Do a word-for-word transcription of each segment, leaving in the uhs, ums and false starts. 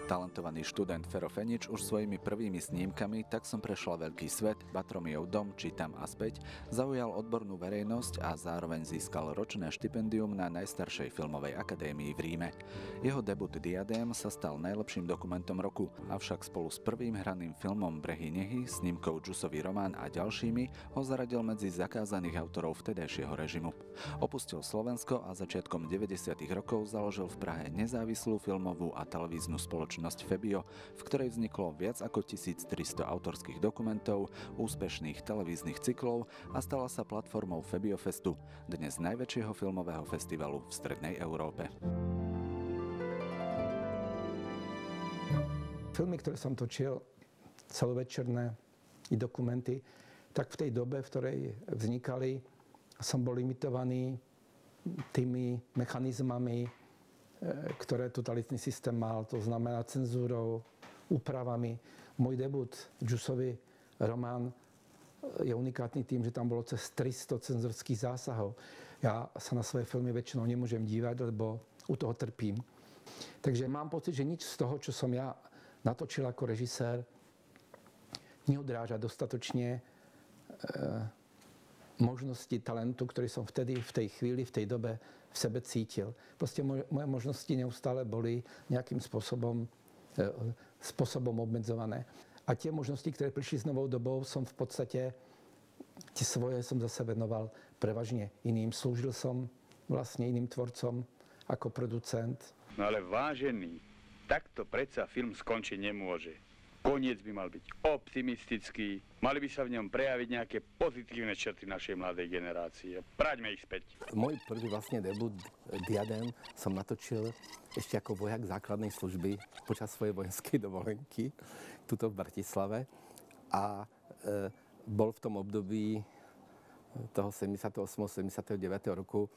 Talentovaný študent Fero Fenič už svojimi prvými snímkami Tak som prešla veľký svet, Batromejov dom či Tam a späť zaujal odbornú verejnosť a zároveň získal ročné štipendium na najstaršej filmovej akadémii v Ríme. Jeho debut Diadém sa stal najlepším dokumentom roku, avšak spolu s prvým hraným filmom Brehy nehy, snímkou Džusový román a ďalšími ho zaradil medzi zakázaných autorov vtedajšieho režimu. Opustil Slovensko a začiatkom deväťdesiatych rokov založil v Prahe nezávislú filmovú a televíznu spoločnosť Febio, v ktorej vzniklo viac ako tisíctristo autorských dokumentov, úspešných televíznych cyklov a stala sa platformou Febiofestu, dnes najväčšieho filmového festivalu v strednej Európe. Filmy, ktoré som točil, celovečerné i dokumenty, tak v tej dobe, v ktorej vznikali, som bol limitovaný tými mechanizmami, ktoré totalitný systém mal, to znamená cenzúrou, úpravami. Môj debut, Džusový román, je unikátny tým, že tam bolo cez tristo cenzorských zásahov. Ja sa na svoje filmy väčšinou nemôžem dívať, lebo u toho trpím. Takže mám pocit, že nič z toho, čo som ja natočil ako režisér, neodráža dostatočne e, možnosti talentu, ktorý som vtedy, v tej chvíli, v tej dobe v sebe cítil. Proste moje, moje možnosti neustále boli nejakým spôsobom, e, spôsobom obmedzované. A tie možnosti, ktoré prišli s novou dobou, som v podstate, tie svoje som zase venoval prevažne iným. Slúžil som vlastne iným tvorcom ako producent. No ale vážený, takto predsa film skončiť nemôže. Koniec by mal byť optimistický, mali by sa v ňom prejaviť nejaké pozitívne črty našej mladej generácie. Praďme ich späť. Môj prvý vlastne debut Diadém som natočil ešte ako vojak základnej služby počas svojej vojenskej dovolenky tuto v Bratislave. A e, bol v tom období toho sedemdesiateho ôsmeho sedemdesiateho deviateho roku, e,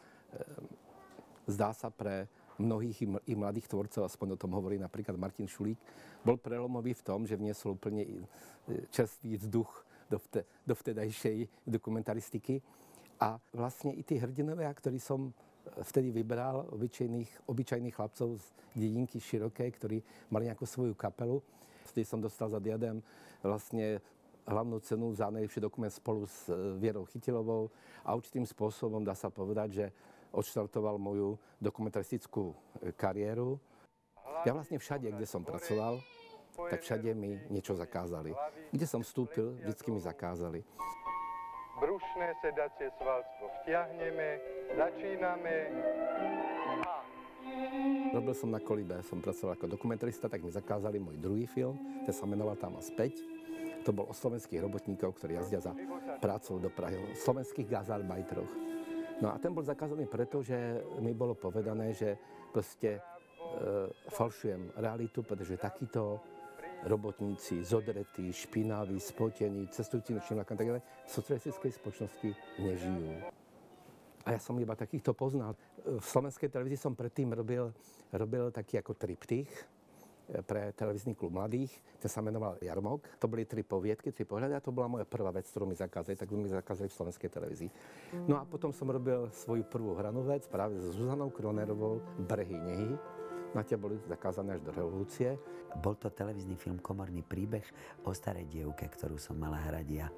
zdá sa pre mnohých i mladých tvorcov, aspoň o tom hovorí napríklad Martin Šulík, bol prelomový v tom, že vniesol úplne čerstvý vzduch do, vte, do vtedajšej dokumentaristiky. A vlastne i tí hrdinovia, ktorí som vtedy vybral, obyčajných, obyčajných chlapcov z dedinky Širokej, ktorí mali nejakú svoju kapelu. Vtedy som dostal za Diadém vlastne hlavnú cenu za najlepší dokument spolu s Vierou Chytilovou a určitým spôsobom dá sa povedať, že odštartoval moju dokumentaristickú kariéru. Ja vlastne všade, kde som pracoval, tak všade mi niečo zakázali. Kde som vstúpil, vždycky mi zakázali. Brušné sedacie svalstvo vtiahneme, začíname a... Robil som na Kolibe, som pracoval ako dokumentarista, tak mi zakázali môj druhý film, ten sa menoval Tam a späť. To bol o slovenských robotníkov, ktorí jazdia za prácou do Prahy, o slovenských gazarbajtroch. No a ten bol zakázaný preto, že mi bolo povedané, že proste e, falšujem realitu, pretože takíto robotníci, zodretí, špinaví, spotení, cestujúci nočným vlakom, tak ďalej, v socialistickej spoločnosti nežijú. A ja som iba takýchto poznal. V slovenskej televízii som predtým robil, robil taký ako triptych pre televízny klub mladých. Ten sa menoval Jarmok. To boli tri poviedky, tri pohľady a to bola moja prvá vec, ktorú mi zakázali, tak mi zakázali v slovenskej televízii. No a potom som robil svoju prvú hranú vec práve s Zuzanou Kronerovou Brehy nehy. Na tie boli zakázané až do revolúcie. Bol to televízny film Komorný príbeh o starej dievke, ktorú som mala hrať ja.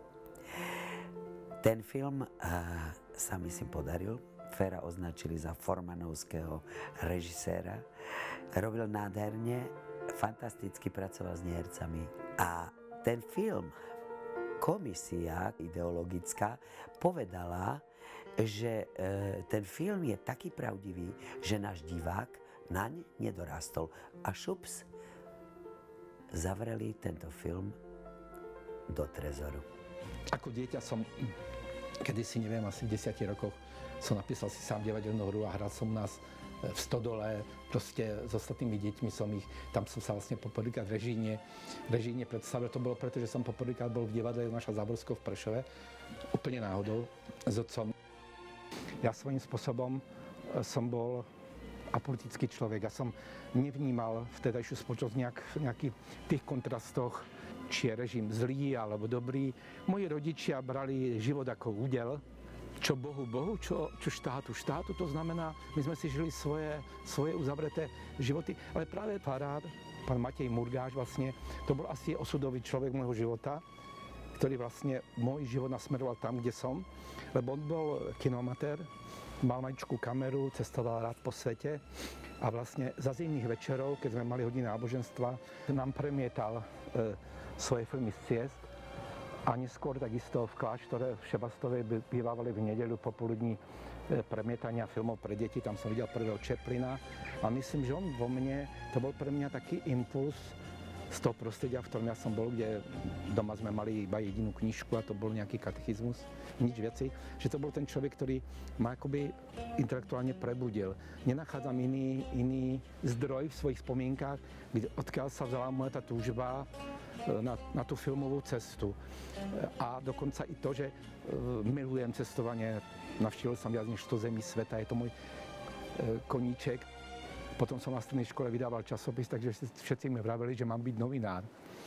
Ten film uh, sa myslím podaril. Fera označili za formanovského režiséra. Robil nádherne, fantasticky pracoval s nehercami. A ten film, komisia ideologická, povedala, že e, ten film je taký pravdivý, že náš divák naň nedorastol. A šups, zavreli tento film do trezoru. Ako dieťa som, kedysi neviem, asi v desiatich rokoch, som napísal si sám divadelnú hru a hral som nás v Stodole, proste s ostatnými deťmi som ich, tam som sa vlastne poprvýkrát v režíne, režíne predstavil. To bolo preto, že som poprvýkrát bol v divadle Jonáša Záborského v Prešove, úplne náhodou, s otcom. Ja svojím spôsobom som bol apolitický človek. Ja som nevnímal vtedajšiu spoločnosť nejak, nejakých tých kontrastoch, či je režim zlý alebo dobrý. Moji rodičia brali život ako údel, čo Bohu Bohu, čo, čo štátu štátu. To znamená, my sme si žili svoje, svoje uzavreté životy. Ale práve farár pán Matej Murgáš vlastne, to bol asi osudový človek môjho života, ktorý vlastne môj život nasmeroval tam, kde som, lebo on bol kinoamatér, mal maličkú kameru, cestoval rád po svete a vlastne za zimných večerov, keď sme mali hodiny náboženstva, nám premietal e, svoje filmy z ciest a neskôr takisto v kláštore v Šebastovej bývávali v nedeľu popoludní e, premietania filmov pre deti, tam som videl prvého Chaplina a myslím, že on vo mne, to bol pre mňa taký impuls z toho prostredia, v ktorom ja som bol, kde doma sme mali iba jedinú knižku a to bol nejaký katechizmus, nič viacej, že to bol ten človek, ktorý ma akoby intelektuálne prebudil. Nenachádzam iný, iný zdroj v svojich spomienkách, kde, odkiaľ sa vzala moja tá túžba na, na tú filmovú cestu. A dokonca i to, že milujem cestovanie, navštívil som viac než sto zemí sveta, je to môj koníček. Potom som na strednej škole vydával časopis, takže všetci mi vraveli, že mám byť novinár.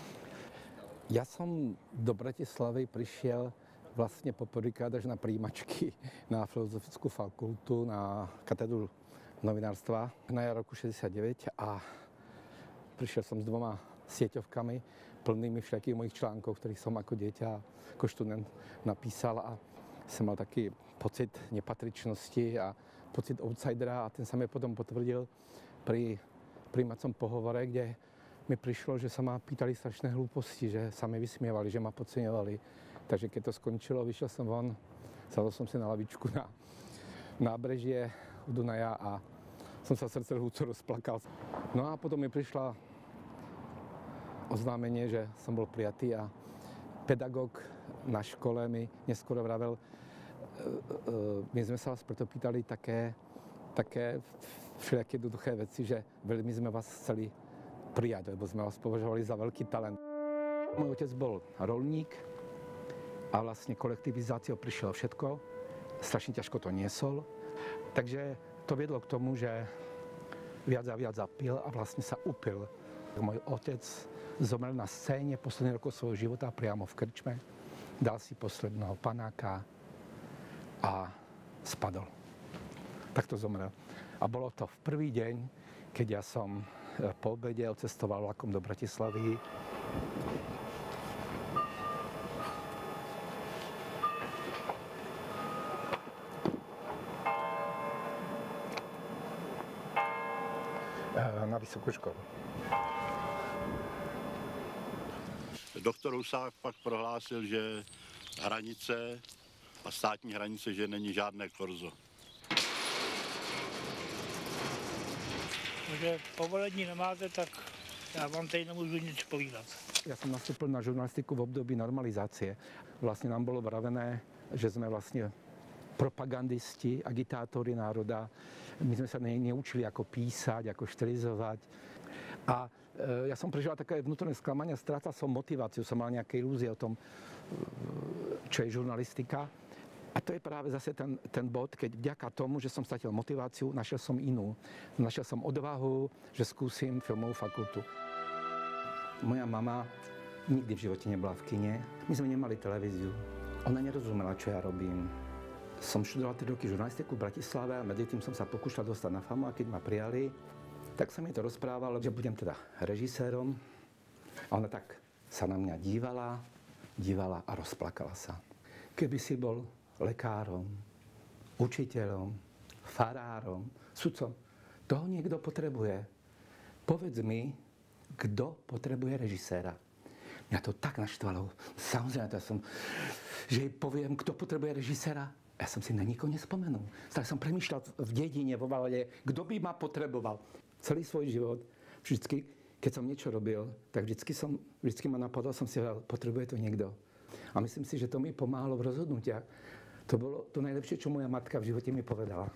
Ja som do Bratislavy prišiel vlastne poprvýkrát až na príjimačky na Filozofickú fakultu, na katedru novinárstva na jar roku šesťdesiatdeväť a prišiel som s dvoma sieťovkami plnými všakých mojich článkov, ktorých som ako dieťa, ako študent napísal a som mal taký pocit nepatričnosti a pocit outsidera a ten sa mi potom potvrdil pri príjmacom pohovore, kde mi prišlo, že sa ma pýtali strašné hlúposti, že sa mi vysmievali, že ma podceňovali. Takže keď to skončilo, vyšiel som von, sadol som si na lavičku na nábrežie u Dunaja a som sa srdce húco rozplakal. No a potom mi prišla oznámenie, že som bol prijatý a pedagóg na škole mi neskôr vravel, my sme sa vás preto pýtali také, také všelijaké jednoduché veci, že veľmi sme vás chceli prijať, lebo sme vás považovali za veľký talent. Môj otec bol roľník a vlastne kolektivizáciou prišiel všetko. Strašne ťažko to niesol. Takže to viedlo k tomu, že viac a viac zapil a vlastne sa upil. Môj otec zomrel na scéne posledných rokov svojho života priamo v krčme. Dal si posledného panáka a spadol. Takto zomrel. A bolo to v prvý deň, keď ja som po obede odcestoval vlakom do Bratislavy. Na vysokú školu. Doktor Husák pak prohlásil, že hranice a státní hranice, že není žádné korzo. Takže povolení nemáte, tak já vám tady nemůžu nic povídat. Ja som nastúpil na žurnalistiku v období normalizácie. Vlastne nám bolo vravené, že sme vlastne propagandisti, agitátori národa. My sme sa ne, neučili, ako písať, ako štilizovať. A e, ja som prežíval také vnútorné sklamanie, strácal som motiváciu, som mal nejaké ilúzie o tom, čo je žurnalistika. A to je práve zase ten, ten bod, keď vďaka tomu, že som stratil motiváciu, našiel som inú. Našiel som odvahu, že skúsim filmovú fakultu. Moja mama nikdy v živote nebola v kine. My sme nemali televíziu. Ona nerozumela, čo ja robím. Som študoval tri roky žurnalistiku v Bratislave a medzi tým som sa pokúšal dostať na FAMU a keď ma prijali, tak sa mi to rozprávalo, že budem teda režisérom. A ona tak sa na mňa dívala, dívala a rozplakala sa. Keby si bol lekárom, učiteľom, farárom, sudcom, toho niekto potrebuje. Povedz mi, kto potrebuje režiséra. Mňa to tak naštvalo. Samozrejme, to som, že poviem, kto potrebuje režiséra. Ja som si na nikoho nespomenul. Tak som premýšľal v dedine, vo Valade, kto by ma potreboval. Celý svoj život, vždycky, keď som niečo robil, tak vždycky, som, vždycky ma napadlo, som si hovoril, potrebuje to niekto. A myslím si, že to mi pomáhalo v rozhodnutiach. To bolo to najlepšie, čo moja matka v živote mi povedala.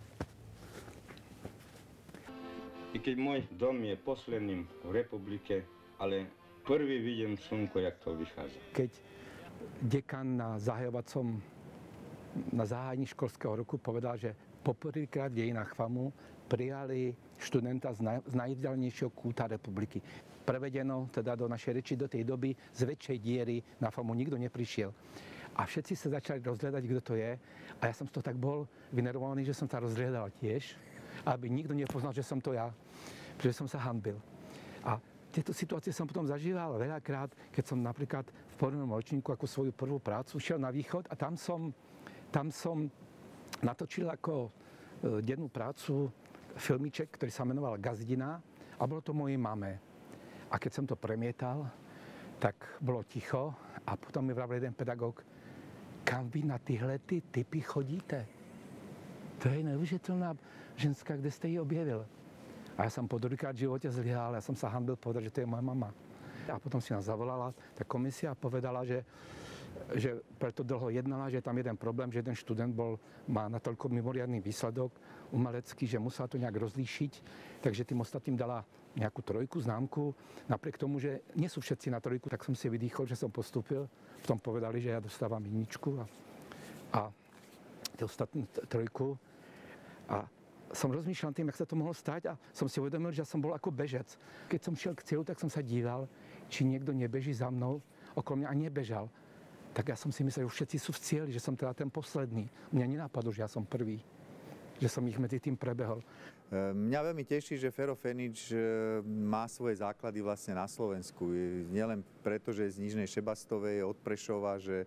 I keď môj dom je posledným v republike, ale prvý vidím slnko, jak to vychádza. Keď dekan na zahajovacom, na zahájení školského roku povedal, že poprvýkrát v dejinách FAMU prijali študenta z, naj, z najvzdialenejšieho kúta republiky. Prevedeno teda do našej reči do tej doby z väčšej diery na FAMU nikto neprišiel. A všetci sa začali rozhľadať, kto to je. A ja som z toho tak bol vynervovaný, že som sa rozhľadal tiež, aby nikto nepoznal, že som to ja, že som sa hanbil. A tieto situácie som potom zažíval veľakrát, keď som napríklad v prvom ročníku ako svoju prvú prácu šiel na východ a tam som, tam som natočil ako dennú prácu filmiček, ktorý sa menoval Gazdina a bolo to mojej mame. A keď som to premietal, tak bolo ticho a potom mi vravel jeden pedagóg, kam vy na tyhle ty typy chodíte? To je neuvěřitelná ženská, kde jste ji objevil. A ja som po druhýkrát v živote zlyhal, ja som sa hanbil povedať, že to je moja mama. A potom si nás zavolala tá komisia a povedala, že, že preto dlho jednala, že je tam jeden problém, že jeden študent bol, má natoľko mimoriadny výsledok umelecký, že musela to nejak rozlíšiť, takže tým ostatným dala nejakú trojku, známku. Napriek tomu, že nie sú všetci na trojku, tak som si vydýchol, že som postúpil. Potom povedali, že ja dostávam jedničku a, a tie ostatní trojku. A som rozmýšľal tým, jak sa to mohlo stať a som si uvedomil, že som bol ako bežec. Keď som šiel k cieľu, tak som sa díval, či niekto nebeží za mnou, okolo mňa a nebežal. Tak ja som si myslel, že všetci sú v cieli, že som teda ten posledný. Mňa nenapadlo, že ja som prvý, že som ich medzi tým prebehol. Mňa veľmi teší, že Fero Fenič má svoje základy vlastne na Slovensku. Nielen preto, že je z Nižnej Šebastovej, od Prešova, že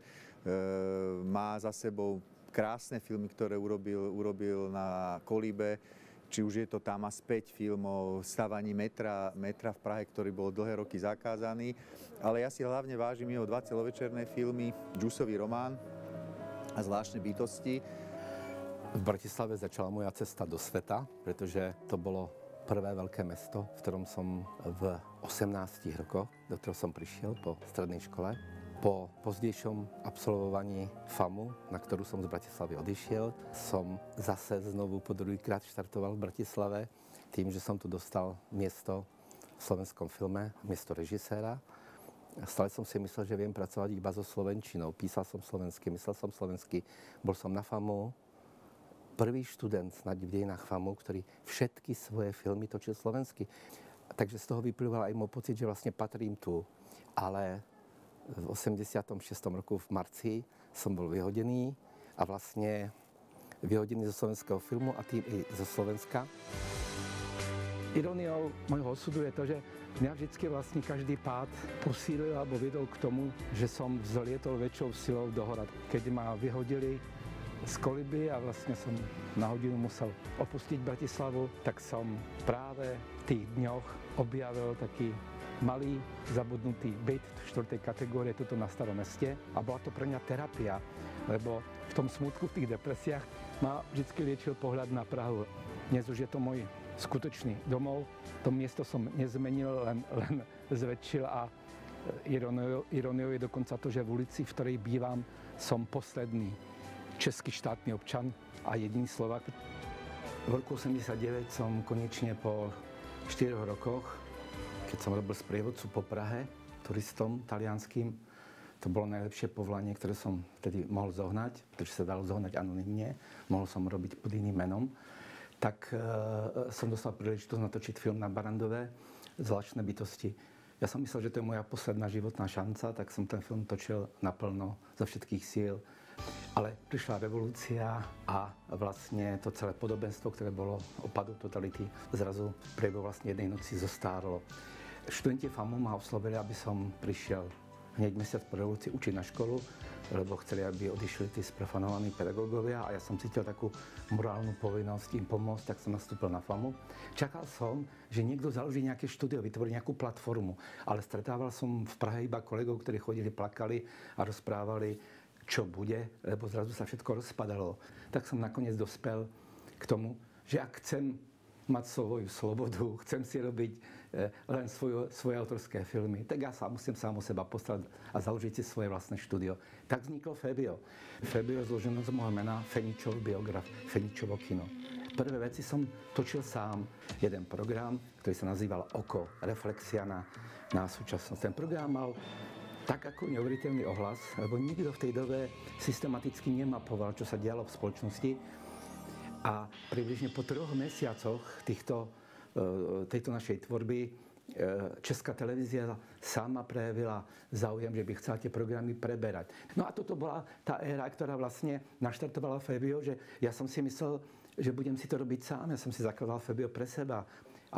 má za sebou krásne filmy, ktoré urobil, urobil na Kolíbe, či už je to Tam a späť, film o stavaní metra, metra v Prahe, ktorý bol dlhé roky zakázaný. Ale ja si hlavne vážim jeho dva celovečerné filmy, Džusový román a Zvláštne bytosti. V Bratislave začala moja cesta do sveta, pretože to bolo prvé veľké mesto, v ktorom som v osemnástich rokoch, do ktorého som prišiel po strednej škole. Po pozdejšom absolvovaní FAMu, na ktorú som z Bratislavy odišiel, som zase znovu po druhýkrát štartoval v Bratislave tým, že som tu dostal miesto v slovenskom filme, miesto režiséra. Stále som si myslel, že viem pracovať iba so slovenčinou. Písal som slovensky, myslel som slovensky. Bol som na FAMu prvý študent snáď v dejinách FAMu, ktorý všetky svoje filmy točil slovensky. Takže z toho vyplýval aj môj pocit, že vlastne patrím tu. Ale v osemdesiatom šiestom roku v marci som bol vyhodený a vlastne vyhodený zo slovenského filmu a tým i zo Slovenska. Ironiou môjho osudu je to, že mňa vždycky vlastne každý pád posílil alebo viedol k tomu, že som vzlietol väčšou silou do hora. Keď ma vyhodili z Koliby a vlastne som na hodinu musel opustiť Bratislavu, tak som práve v tých dňoch objavil taký malý zabudnutý byt v štvrtej kategórie tuto na Starom Meste a bola to pre mňa terapia, lebo v tom smutku, v tých depresiách ma vždycky liečil pohľad na Prahu. Dnes už je to môj skutočný domov, to miesto som nezmenil, len, len zväčšil a ironiou, ironiou je dokonca to, že v ulici, v ktorej bývam, som posledný český štátny občan a jediný Slovák. V roku osemdesiatdeväť som konečne po štyroch rokoch, keď som robil sprievodcu po Prahe turistom talianským, to bolo najlepšie povolanie, ktoré som vtedy mohol zohnať, pretože sa dalo zohnať anonymne, mohol som robiť pod iným menom, tak e, som dostal príležitosť natočiť film na Barandové, Zvláštne bytosti. Ja som myslel, že to je moja posledná životná šanca, tak som ten film točil naplno, zo všetkých síl. Ale prišla revolúcia a vlastne to celé podobenstvo, ktoré bolo o padu totality, zrazu v priebehu vlastne jednej noci zostárlo. Študenti FAMu ma oslovili, aby som prišiel hneď mesiac po revolúcii učiť na školu, lebo chceli, aby odišli tí sprofanovaní pedagógovia a ja som cítil takú morálnu povinnosť im pomôcť, tak som nastúpil na FAMu. Čakal som, že niekto založí nejaké štúdio, vytvorí nejakú platformu, ale stretával som v Prahe iba kolegov, ktorí chodili, plakali a rozprávali, čo bude, lebo zrazu sa všetko rozpadalo. Tak som nakoniec dospel k tomu, že ak chcem mať svoju slobodu, chcem si robiť eh, len svoje, svoje autorské filmy, tak ja sa musím sám o seba postarať a založiť si svoje vlastné štúdio. Tak vzniklo Febio. Febio je zložené z môjho mena Feničov biograf, Feničovo kino. Prvé veci som točil sám. Jeden program, ktorý sa nazýval Oko, reflexia na, na súčasnosť. Ten program mal tak ako neuveriteľný ohlas, lebo nikto v tej dobe systematicky nemapoval, čo sa dialo v spoločnosti. A približne po troch mesiacoch týchto, tejto našej tvorby Česká televízia sama prejavila záujem, že by chcela tie programy preberať. No a toto bola tá éra, ktorá vlastne naštartovala Febio, že ja som si myslel, že budem si to robiť sám. Ja som si zakladal Febio pre seba. Ale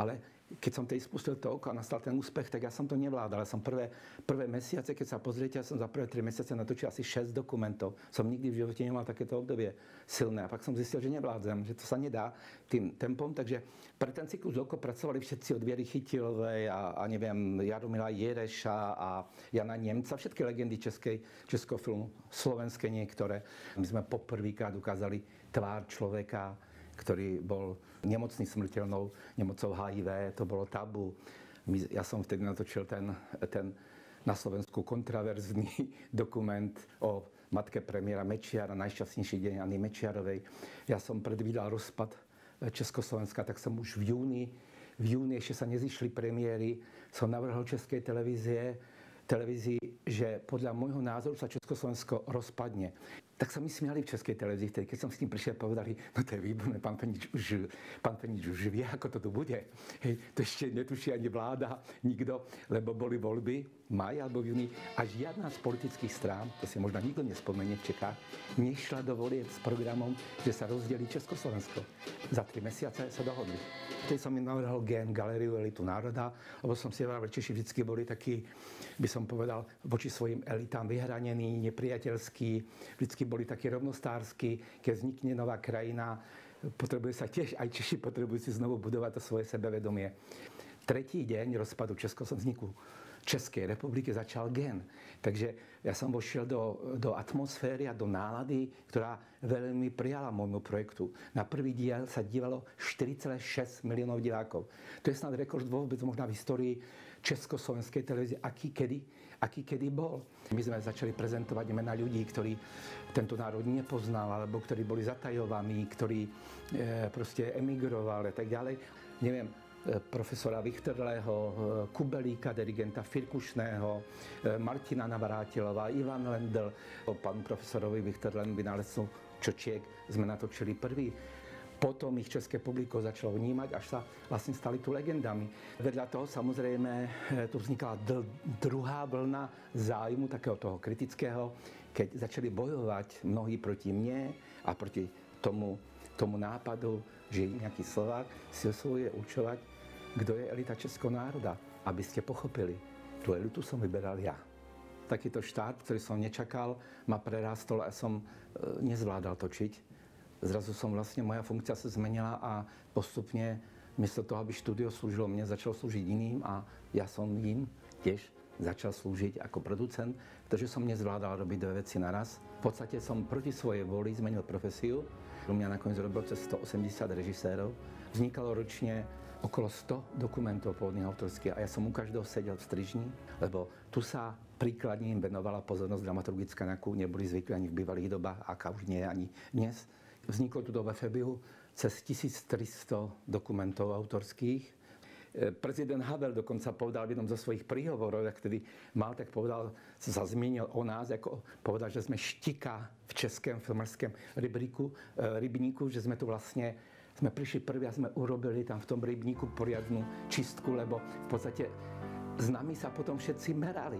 keď som tej spustil to oko a nastal ten úspech, tak ja som to nevládal. Ja som prvé, prvé mesiace, keď sa pozriete, ja som za prvé tri mesiace natočil asi šesť dokumentov. Som nikdy v živote nemal takéto obdobie silné. A pak som zistil, že nevládzem, že to sa nedá tým tempom. Takže pre ten cyklus oko pracovali všetci od Viery Chytilovej a, a neviem, Jaromila Jereša a Jana Nemca, všetky legendy českej, českého filmu, slovenské niektoré. My sme poprvýkrát ukázali tvár človeka, ktorý bol nemocný smrteľnou nemocou há í vé, to bolo tabu. My, ja som vtedy natočil ten, ten na Slovensku kontraverzný dokument o matke premiéra Mečiara, najšťastnejší deň Anny Mečiarovej. Ja som predvídal rozpad Československa, tak som už v júni, v júni ešte sa nezišli premiéry, som navrhol Českej televízie, televízii, že podľa môjho názoru sa Československo rozpadne. Tak sa mi smiali v Českej televízii, vtedy, keď som s tým prišiel, povedali, no to je výborné, pán Fenič už, pán Fenič už vie, ako to tu bude. Hej, to ešte netuší ani vláda, nikto, lebo boli voľby v máji alebo v júni a žiadna z politických strán, to si možno nikto nespomenie v Čechách, nešla do volieb s programom, že sa rozdelí Československo. Za tri mesiace sa dohodli. Vtedy som mi navrhol Gén, Galériu elitu národa, lebo som si hovoril, Češi vždycky boli takí, by som povedal, voči svojim elitám vyhranení, nepriateľskí, vždycky boli takí rovnostársky, keď vznikne nová krajina, potrebuje sa tiež, aj Češi potrebujú si znovu budovať to svoje sebevedomie. Tretí deň rozpadu Československa, vzniku Českej republiky začal Gén. Takže ja som vošiel do, do atmosféry a do nálady, ktorá veľmi prijala môjmu projektu. Na prvý diel sa dívalo štyri celé šesť miliónov divákov. To je snad rekord vôbec možná v histórii Československej televízie, aký kedy, aký kedy bol. My sme začali prezentovať mená ľudí, ktorí tento národ nepoznal, alebo ktorí boli zatajovaní, ktorí e, proste emigrovali a tak ďalej. Neviem, profesora Vichterlého, Kubelíka, dirigenta Firkušného, Martina Navrátilová, Ivan Lendl. Pán profesorovi Vichterlému vynálezcu Čočiek sme natočili prvý. Potom ich české publiko začalo vnímať, až sa vlastne stali tu legendami. Vedľa toho samozrejme tu vznikala d- druhá vlna zájmu, takého toho kritického, keď začali bojovať mnohí proti mne a proti tomu, tomu nápadu, že nejaký Slovák si osvojuje určovať, kto je elita českého národa, aby ste pochopili. Tú elitu som vyberal ja. Takýto štát, ktorý som nečakal, ma prerástol a som e, nezvládal točiť. Zrazu som vlastne, moja funkcia sa zmenila a postupne, miesto toho, aby štúdio slúžilo mne, začal slúžiť iným a ja som im tiež začal slúžiť ako producent, pretože som nezvládal robiť dve veci naraz. V podstate som proti svojej vôli zmenil profesiu. U mňa nakoniec robil cez sto osemdesiat režisérov. Vznikalo ročne okolo sto dokumentov pôvodných autorských a ja som u každého sedel v strižni, lebo tu sa príkladne im venovala pozornosť dramaturgická, na akú neboli zvykli ani v bývalých dobách, aká už nie je ani dnes. Vzniklo tu do vé ef bé u cez tisíctristo dokumentov autorských. Prezident Havel dokonca povedal v jednom zo svojich príhovorov, ak vtedy mal, tak povedal, sa zmienil o nás, ako povedal, že sme štika v českém filmarskom rybníku, rybníku, že sme tu vlastne sme prišli prví a sme urobili tam v tom rybníku poriadnu čistku, lebo v podstate s nami sa potom všetci merali.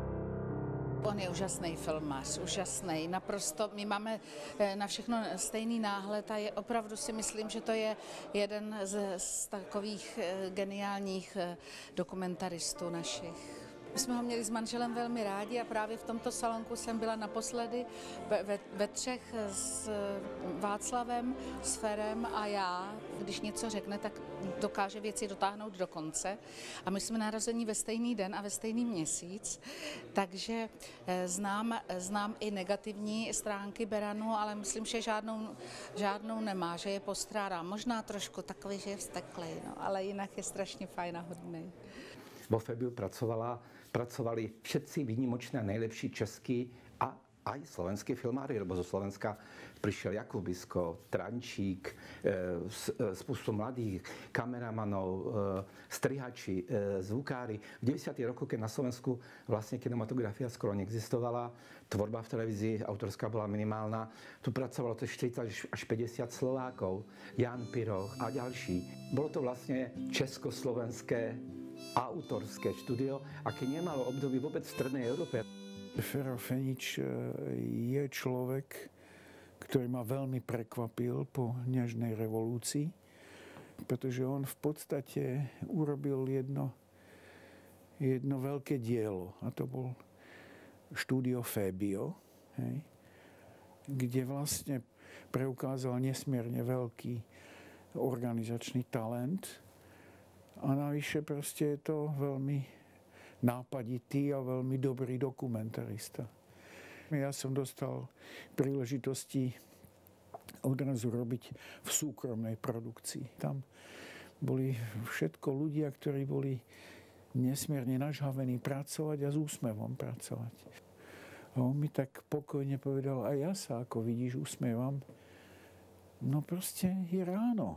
On je úžasný filmař, úžasný, naprosto, my máme na všechno stejný náhled a je, opravdu si myslím, že to je jeden z, z takových geniálních dokumentaristů našich. My jsme ho měli s manželem velmi rádi a právě v tomto salonku jsem byla naposledy ve, ve, ve třech s Václavem, s Ferem a já. Když něco řekne, tak dokáže věci dotáhnout do konce. A my jsme narození ve stejný den a ve stejný měsíc, takže znám, znám i negativní stránky Beranu, ale myslím, že žádnou, žádnou nemá, že je postrádá. Možná trošku takový, že je vzteklý, no, ale jinak je strašně fajn a hodný. Vo vé ef bé pracovala, pracovali všetci výnimočné a najlepší českí a aj slovenskí filmári, lebo zo Slovenska prišiel Jakubisko, Trančík, e, spustu mladých kameramanov, e, strihači, e, zvukári. V deväťdesiatych rokoch, keď na Slovensku vlastne kinematografia skoro neexistovala, tvorba v televízii autorská bola minimálna, tu pracovalo to štyridsať až päťdesiat Slovákov, Jan Piroch a ďalší. Bolo to vlastne československé autorské štúdio, aké nemalo období vôbec v strednej Európe. Fero Fenič je človek, ktorý ma veľmi prekvapil po nežnej revolúcii. pretože on v podstate urobil jedno, jedno veľké dielo, a to bol štúdio Fabio, hej, kde vlastne preukázal nesmierne veľký organizačný talent a navyše proste je to veľmi nápaditý a veľmi dobrý dokumentarista. Ja som dostal príležitosti odrazu robiť v súkromnej produkcii. Tam boli všetko ľudia, ktorí boli nesmierne nažhavení pracovať a s úsmevom pracovať. A on mi tak pokojne povedal, a ja sa, ako vidíš, usmievam. No proste je ráno.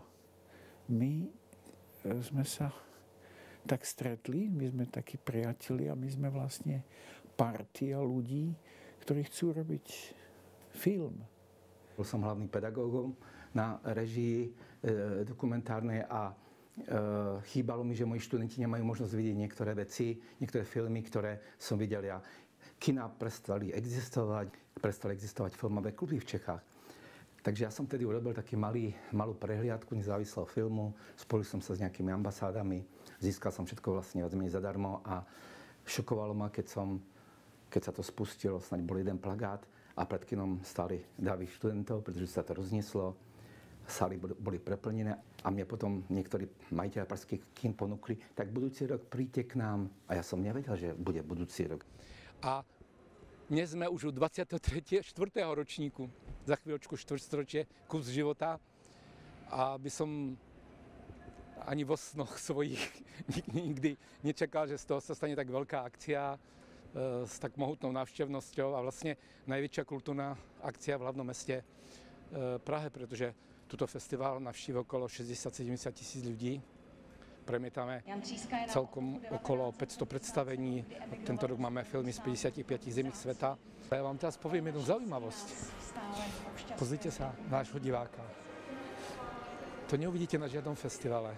My sme sa tak stretli, my sme takí priatelia, my sme vlastne partia ľudí, ktorí chcú robiť film. Bol som hlavným pedagógom na režii e, dokumentárnej a e, chýbalo mi, že moji študenti nemajú možnosť vidieť niektoré veci, niektoré filmy, ktoré som videl ja. Kina prestali existovať, prestali existovať filmové kluby v Čechách. Takže ja som tedy urobil taký malý, malú prehliadku nezávislého filmu, spojil som sa s nejakými ambasádami, získal som všetko vlastne od menej zadarmo a šokovalo ma, keď som, keď sa to spustilo, snáď bol jeden plagát a pred kinom stáli davy študentov, pretože sa to roznieslo, sály boli preplnené a mne potom niektorí majiteľia pražských kín ponúkli, tak budúci rok príďte k nám a ja som nevedel, že bude budúci rok. A dnes sme už u dvadsiateho tretieho štvrtého ročníku, za chvíľočku štvrťstoročie, kus života. A by som ani vo snoch svojich nikdy nečakal, že z toho sa stane tak veľká akcia e, s tak mohutnou návštevnosťou a vlastne najväčšia kultúrna akcia v hlavnom meste e, Prahe, pretože túto festival navštívi okolo šesťdesiat sedemdesiat tisíc ľudí. Premietame celkom okolo päťsto predstavení. Tento rok máme filmy z päťdesiatpäť zemí sveta. Ja vám teraz poviem jednu zaujímavosť. Pozrite sa na nášho diváka. To neuvidíte na žiadnom festivale.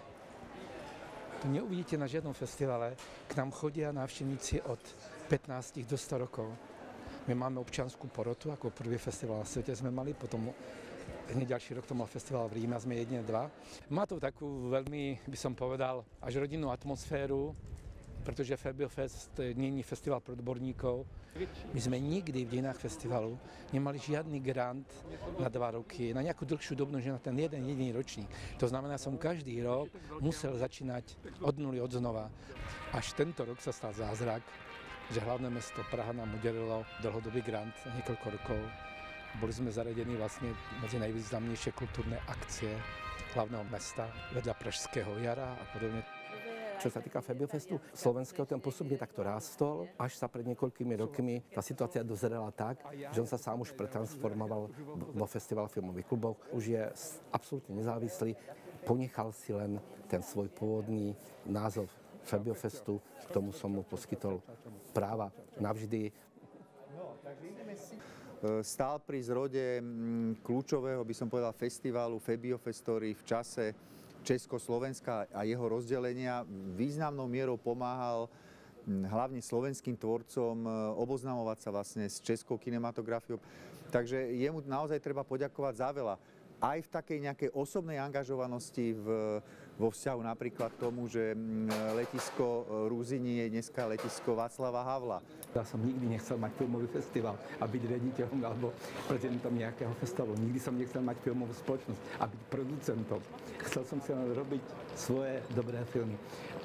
To neuvidíte na žiadnom festivale. K nám chodia návštevníci od pätnásť do sto rokov. My máme občiansku porotu, ako prvý festival na svete sme mali, potom hneď ďalší rok to mal festival v Ríme a sme jedine dva. Má to takú veľmi, by som povedal, až rodinnú atmosféru, pretože Fabio Fest nie je festival pre odborníkov. My sme nikdy v dejinách festivalu nemali žiadny grant na dva roky, na nejakú dlhšiu dobu, že na ten jeden jediný ročník. To znamená, som každý rok musel začínať od nuly, od znova. Až tento rok sa stal zázrak, že hlavné mesto Praha nám udelilo dlhodobý grant na niekoľko rokov. Boli sme zaradení vlastne medzi najvýznamnejšie kultúrne akcie hlavného mesta, vedľa Pražského jara a podobne. Čo sa týka Fabio Festu slovenského, ten postupne takto rástol, až sa pred niekoľkými rokmi tá situácia dozrela tak, že on sa sám už pretransformoval vo festival filmových kluboch. Už je absolútne nezávislý, ponechal si len ten svoj pôvodný názov Fabio Festu, k tomu som mu poskytol práva navždy. Stál pri zrode kľúčového, by som povedal, festivalu Fabio Festory v čase Československa a jeho rozdelenia. Významnou mierou pomáhal hlavne slovenským tvorcom oboznamovať sa vlastne s českou kinematografiou. Takže jemu naozaj treba poďakovať za veľa. Aj v takej nejakej osobnej angažovanosti v, vo vzťahu napríklad k tomu, že letisko Rúzini je dneska letisko Václava Havla. Ja som nikdy nechcel mať filmový festival a byť riaditeľom alebo prezidentom nejakého festivalu. Nikdy som nechcel mať filmovú spoločnosť a byť producentom. Chcel som si len robiť svoje dobré filmy.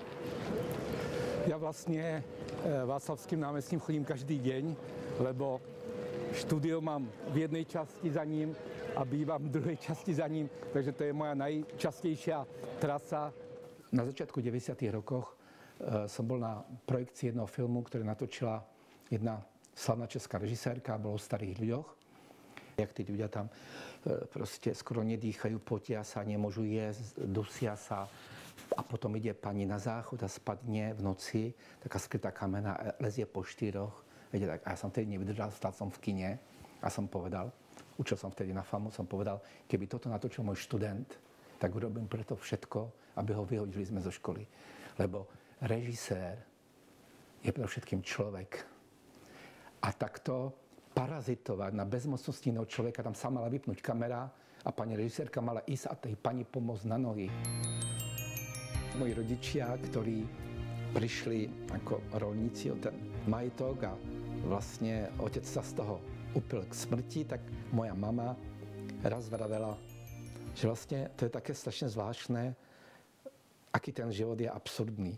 Ja vlastne Václavským námestím chodím každý deň, lebo štúdio mám v jednej časti za ním a bývam v druhej časti za ním, takže to je moja najčastejšia trasa. Na začiatku deväťdesiatych rokoch e, som bol na projekcii jedného filmu, ktorý natočila jedna slavná česká režisérka, bolo o starých ľuďoch. Jak tí ľudia tam e, proste skoro nedýchajú, potia sa, nemôžu jesť, dusia sa. A potom ide pani na záchod a spadne v noci, taká skrytá kamena, lezie po štyroch. Viete, tak, a ja som vtedy nevydržal, stal som v kine a som povedal, učil som vtedy na FAMu, som povedal, keby toto natočil môj študent, tak urobím preto všetko, aby ho vyhodili sme zo školy. Lebo režisér je predovšetkým človek. A takto parazitovať na bezmocnosti iného človeka, tam sa mala vypnúť kamera a pani režisérka mala ísť a tej pani pomôcť na nohy. Moji rodičia, ktorí prišli ako rolníci o ten majetok a vlastne otec sa z toho upil k smrti, tak moja mama raz vravela, že vlastne to je také strašne zvláštne, aký ten život je absurdný.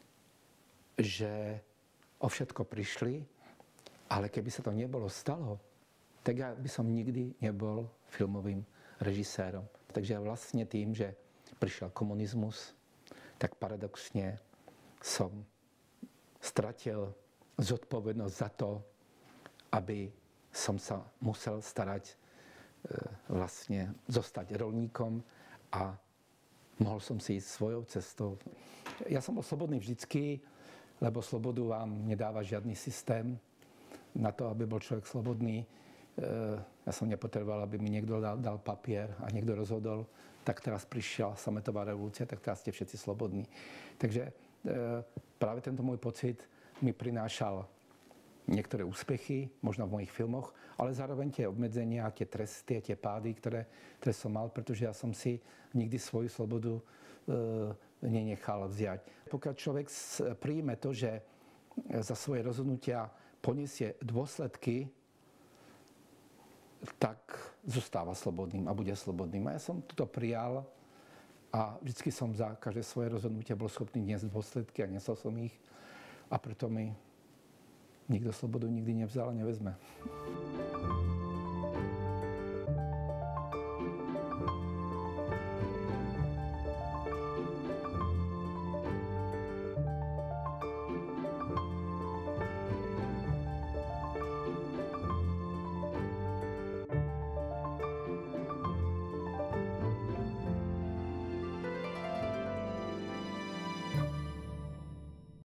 Že o všetko prišli, ale keby sa to nebolo stalo, tak ja by som nikdy nebol filmovým režisérom. Takže ja vlastne tým, že prišiel komunizmus, tak paradoxne som stratil zodpovednosť za to, aby som sa musel starať, e, vlastne zostať rolníkom a mohol som si ísť svojou cestou. Ja som bol slobodný vždycky, lebo slobodu vám nedáva žiadny systém. Na to, aby bol človek slobodný, e, ja som nepotreboval, aby mi niekto dal, dal papier a niekto rozhodol, tak teraz prišla sametová revolúcia, tak teraz ste všetci slobodní. Takže e, práve tento môj pocit mi prinášal niektoré úspechy, možno v mojich filmoch, ale zároveň tie obmedzenia, tie tresty, tie pády, ktoré, ktoré som mal, pretože ja som si nikdy svoju slobodu e, nenechal vziať. Pokiaľ človek príjme to, že za svoje rozhodnutia poniesie dôsledky, tak zostáva slobodným a bude slobodným. A ja som toto prijal a vždycky som za každé svoje rozhodnutie bol schopný niesť dôsledky a nesol som ich. A preto mi nikto slobodu nikdy nevzal a nevezme.